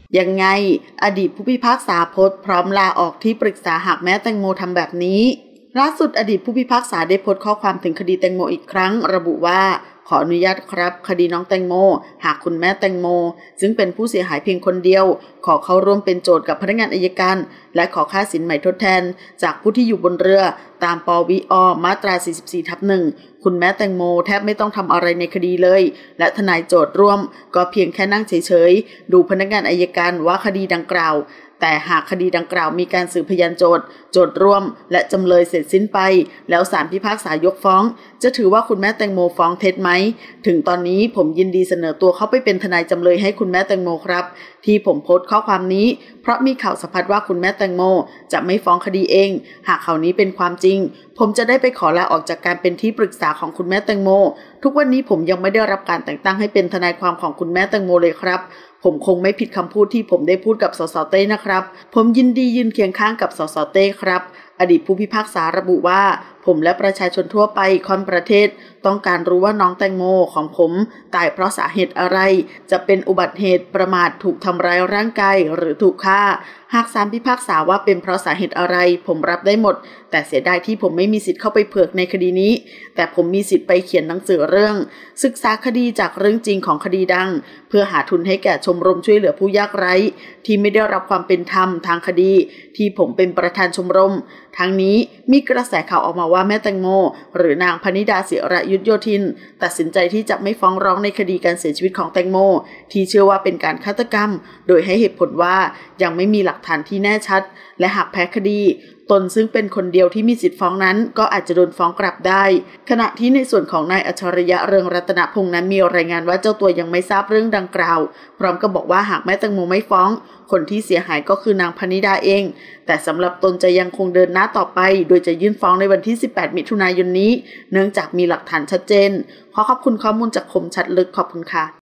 ยังไงอดีตผู้พิพากษาโพสต์พร้อมลาออกที่ปรึกษาหากแม่แตงโมทำแบบนี้ล่าสุดอดีตผู้พิพากษาได้โพสต์ข้อความถึงคดีแตงโมอีกครั้งระบุว่าขออนุญาตครับคดีน้องแตงโมหากคุณแม่แตงโมซึ่งเป็นผู้เสียหายเพียงคนเดียวขอเข้าร่วมเป็นโจทก์กับพนักงานอัยการและขอค่าสินใหม่ทดแทนจากผู้ที่อยู่บนเรือตามปวิอมาตรา 44/1 คุณแม่แตงโมแทบไม่ต้องทำอะไรในคดีเลยและทนายโจทก์ร่วมก็เพียงแค่นั่งเฉยๆดูพนักงานอัยการว่าคดีดังกล่าวแต่หากคดีดังกล่าวมีการสืบพยานโจทก์ร่วมและจำเลยเสร็จสิ้นไปแล้วศาลพิพากษายกฟ้องจะถือว่าคุณแม่แตงโมฟ้องเท็จไหมถึงตอนนี้ผมยินดีเสนอตัวเข้าไปเป็นทนายจำเลยให้คุณแม่แตงโมครับที่ผมโพสต์ข้อความนี้เพราะมีข่าวสะพัดว่าคุณแม่แตงโมจะไม่ฟ้องคดีเองหากข่าวนี้เป็นความจริงผมจะได้ไปขอลาออกจากการเป็นที่ปรึกษาของคุณแม่แตงโมทุกวันนี้ผมยังไม่ได้รับการแต่งตั้งให้เป็นทนายความของคุณแม่แตงโมเลยครับผมคงไม่ผิดคำพูดที่ผมได้พูดกับสสเต้นะครับผมยินดียืนเคียงข้างกับสสเต้ครับอดีตผู้พิพากษาระบุว่าผมและประชาชนทั่วไปค่อนประเทศต้องการรู้ว่าน้องแตงโมของผมตายเพราะสาเหตุอะไรจะเป็นอุบัติเหตุประมาทถูกทำร้ายร่างกายหรือถูกฆ่าหากศาลพิพากษาว่าเป็นเพราะสาเหตุอะไรผมรับได้หมดแต่เสียดายที่ผมไม่มีสิทธิ์เข้าไปเผือกในคดีนี้แต่ผมมีสิทธิ์ไปเขียนหนังสือเรื่องศึกษาคดีจากเรื่องจริงของคดีดังเพื่อหาทุนให้แก่ชมรมช่วยเหลือผู้ยากไร้ที่ไม่ได้รับความเป็นธรรมทางคดีที่ผมเป็นประธานชมรมทั้งนี้มีกระแสข่าวออกมาว่าแม่แตงโมหรือนางพนิดาศิระยุทธโยธินตัดสินใจที่จะไม่ฟ้องร้องในคดีการเสียชีวิตของแตงโมที่เชื่อว่าเป็นการฆาตกรรมโดยให้เหตุผลว่ายังไม่มีหลักฐานที่แน่ชัดและหากแพ้คดีตนซึ่งเป็นคนเดียวที่มีสิทธิฟ้องนั้นก็อาจจะโดนฟ้องกลับได้ขณะที่ในส่วนของนายอัจฉริยะเรืองรัตนพงษ์นั้นมีรายงานว่าเจ้าตัวยังไม่ทราบเรื่องดังกล่าวพร้อมกับบอกว่าหากแม่แตงโมไม่ฟ้องคนที่เสียหายก็คือนางพนิดาเองแต่สำหรับตนจะยังคงเดินหน้าต่อไปโดยจะยื่นฟ้องในวันที่18มิถุนายนนี้เนื่องจากมีหลักฐานชัดเจนขอขอบคุณข้อมูลจากคมชัดลึกขอบคุณค่ะ